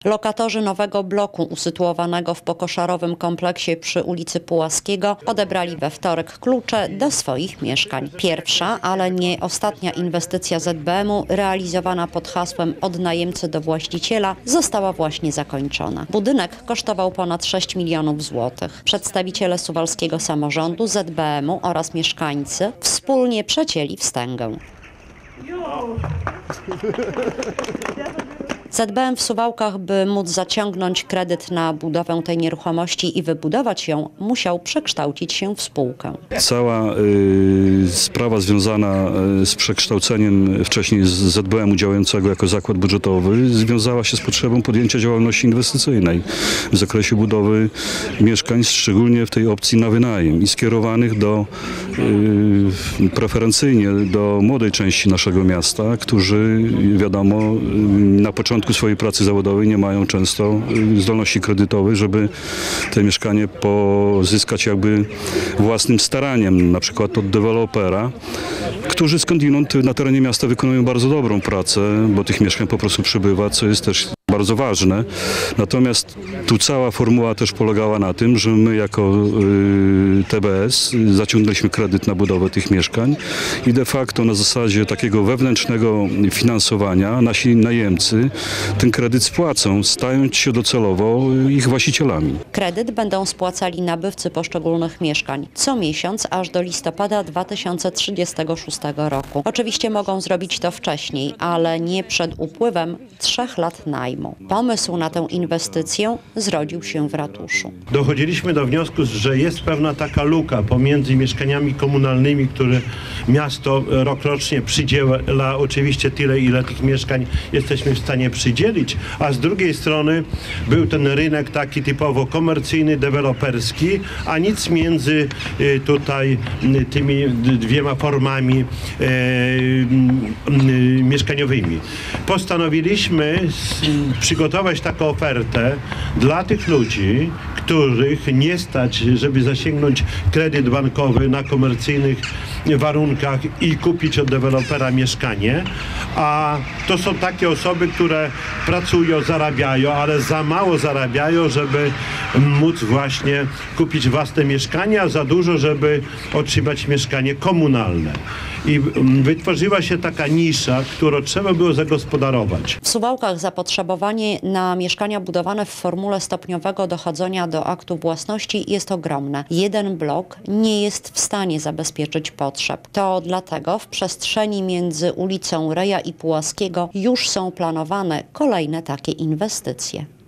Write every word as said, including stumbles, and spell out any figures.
Lokatorzy nowego bloku usytuowanego w pokoszarowym kompleksie przy ulicy Pułaskiego odebrali we wtorek klucze do swoich mieszkań. Pierwsza, ale nie ostatnia inwestycja Z B M-u realizowana pod hasłem od najemcy do właściciela została właśnie zakończona. Budynek kosztował ponad sześć milionów złotych. Przedstawiciele suwalskiego samorządu, Z B M-u oraz mieszkańcy wspólnie przecięli wstęgę. Z B M w Suwałkach, by móc zaciągnąć kredyt na budowę tej nieruchomości i wybudować ją, musiał przekształcić się w spółkę. Cała y, sprawa związana z przekształceniem wcześniej z Z B M-u działającego jako zakład budżetowy związała się z potrzebą podjęcia działalności inwestycyjnej w zakresie budowy mieszkań, szczególnie w tej opcji na wynajem i skierowanych do y, preferencyjnie do młodej części naszego miasta, którzy wiadomo na początku swojej pracy zawodowej nie mają często zdolności kredytowej, żeby te mieszkanie pozyskać jakby własnym staraniem, na przykład od dewelopera, którzy skądinąd na terenie miasta wykonują bardzo dobrą pracę, bo tych mieszkań po prostu przybywa, co jest też bardzo ważne. Natomiast tu cała formuła też polegała na tym, że my jako y, T B S zaciągnęliśmy kredyt na budowę tych mieszkań i de facto na zasadzie takiego wewnętrznego finansowania nasi najemcy ten kredyt spłacą, stając się docelowo ich właścicielami. Kredyt będą spłacali nabywcy poszczególnych mieszkań co miesiąc aż do listopada dwa tysiące trzydziestego szóstego roku. Oczywiście mogą zrobić to wcześniej, ale nie przed upływem trzech lat najmu. Pomysł na tę inwestycję zrodził się w ratuszu. Dochodziliśmy do wniosku, że jest pewna taka luka pomiędzy mieszkaniami komunalnymi, które miasto rokrocznie przydziela oczywiście tyle, ile tych mieszkań jesteśmy w stanie przydzielić, a z drugiej strony był ten rynek taki typowo komercyjny, deweloperski, a nic między tutaj tymi dwiema formami e, e, mieszkaniowymi. Postanowiliśmy przygotować taką ofertę dla tych ludzi, których nie stać, żeby zasięgnąć kredyt bankowy na komercyjnych warunkach i kupić od dewelopera mieszkanie, a to są takie osoby, które pracują, zarabiają, ale za mało zarabiają, żeby móc właśnie kupić własne mieszkanie, a za dużo, żeby otrzymać mieszkanie komunalne. I wytworzyła się taka nisza, którą trzeba było zagospodarować. W Suwałkach zapotrzebowanie na mieszkania budowane w formule stopniowego dochodzenia do aktu własności jest ogromne. Jeden blok nie jest w stanie zabezpieczyć potrzeb. To dlatego w przestrzeni między ulicą Reja i Pułaskiego już są planowane kolejne takie inwestycje.